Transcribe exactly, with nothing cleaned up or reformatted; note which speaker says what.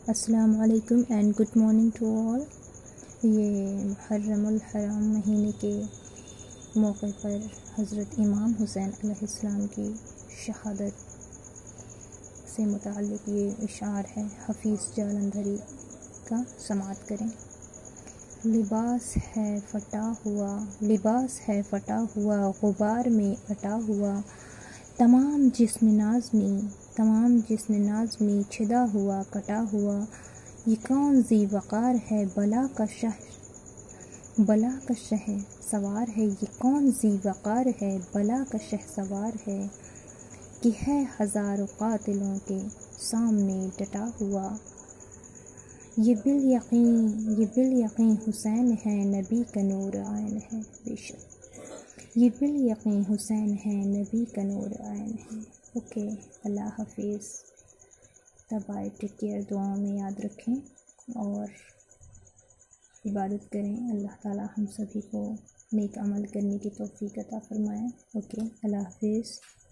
Speaker 1: अस्सलाम वालेकुम and good morning to all. ये मुहर्रमुल हराम महीने के मौके पर हज़रत इमाम हुसैन अलैहिस्सलाम की शहादत से मुताल्लिक़ ये इशार है, हफ़ीज़ जालंधरी का समाअत करें। लिबास है फटा हुआ लिबास है फटा हुआ गुबार में अटा हुआ, तमाम जिस्म नाज़मी तमाम जिस्म नाज़मी छिदा हुआ कटा हुआ। ये कौन ज़ी वक़ार है बला का शह बला का शह सवार है। ये कौन ज़ी वक़ार है बला का शह सवार है, कि है हज़ारों कातिलों के सामने डटा हुआ। ये बिल यकीन ये बिल यकीन हुसैन है, नबी का नूर आयन है। बेशक ये बिल यकीन हुसैन है, नबी का नूर आयन है। ओके, अल्लाह हाफिज़। तब आए, टेक केयर, दुआओं में याद रखें और इबादत करें। अल्लाह ताला हम सभी को नेक अमल करने की तौफीक अता फरमाए। ओके, अल्लाह हाफिज़।